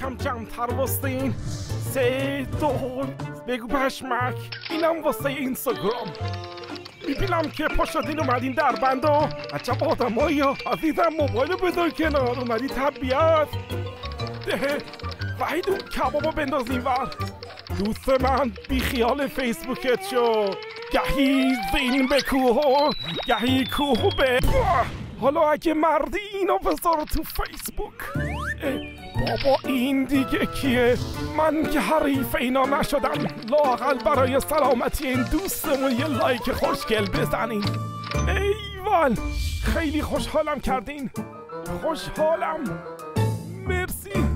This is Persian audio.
یکم جمع‌تر واسه این 3 2 بگو پشمک. اینم واسه اینستاگرام. میبینم که پا شدین اومدین در بند و عجب آدمایی ها. عزیزم موبایل بذار کنار، اومدی طبیعت. وحید اون کبابو بندازین ور. دوست من بی خیال فیسبوکت شو. گهی زین به کوه گهی کوه به. حالا اگه مردی اینو بذار تو فیسبوک. بابا این دیگه کیه؟ من که حریف اینا نشدم. لااقل برای سلامتی این دوستمون یه لایک خوشگل بزنین. ایوال خیلی خوشحالم کردین. خوشحالم. مرسی.